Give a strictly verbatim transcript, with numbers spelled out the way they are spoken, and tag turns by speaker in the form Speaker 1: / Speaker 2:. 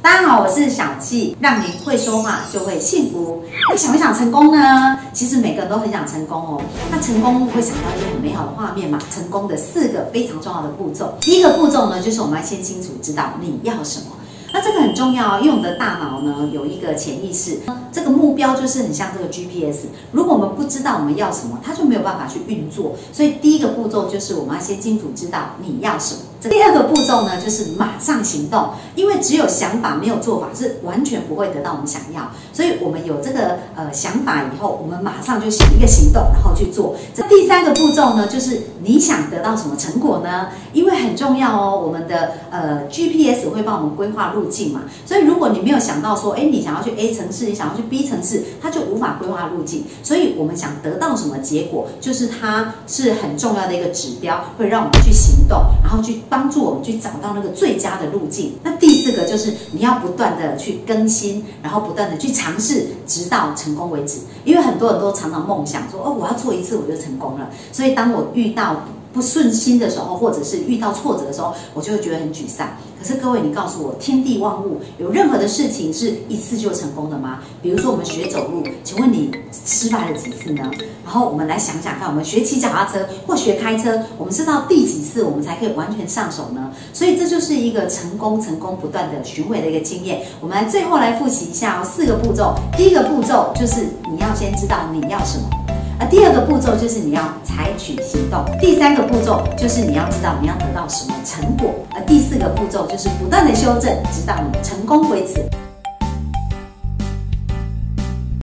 Speaker 1: 大家好，我是小纪，让你会说话就会幸福。那想不想成功呢？其实每个人都很想成功哦。那成功会想到一些很美好的画面嘛？成功的四个非常重要的步骤，第一个步骤呢，就是我们要先清楚知道你要什么。那这个很重要，因为我们的大脑呢有一个潜意识，这个目标就是很像这个 G P S。如果我们不知道我们要什么，它就没有办法去运作。所以第一个步骤就是我们要先清楚知道你要什么。第二个步骤呢，就是马上行动，因为只有想法没有做法是完全不会得到我们想要。所以我们有这个呃想法以后，我们马上就想一个行动，然后去做。这第三个步骤呢，就是你想得到什么成果呢？因为很重要哦，我们的呃 G P S 会帮我们规划路径嘛。所以如果你没有想到说，哎，你想要去 A 城市，你想要去 B 城市，它就无法规划路径。所以我们想得到什么结果，就是它是很重要的一个指标，会让我们去行动，然后去帮助我们去找到那个最佳的路径。那第四个就是你要不断的去更新，然后不断的去尝试，直到成功为止。因为很多人都常常梦想说，哦，我要做一次我就成功了。所以当我遇到不顺心的时候，或者是遇到挫折的时候，我就会觉得很沮丧。可是各位，你告诉我，天地万物有任何的事情是一次就成功的吗？比如说我们学走路，请问你失败了几次呢？然后我们来想想看，我们学骑脚踏车或学开车，我们是到第几次我们才可以完全上手呢？所以这就是一个成功、成功不断的循环的一个经验。我们来最后来复习一下哦，四个步骤。第一个步骤就是你要先知道你要什么。而第二个步骤就是你要采取行动，第三个步骤就是你要知道你要得到什么成果，而第四个步骤就是不断的修正，直到你成功为止。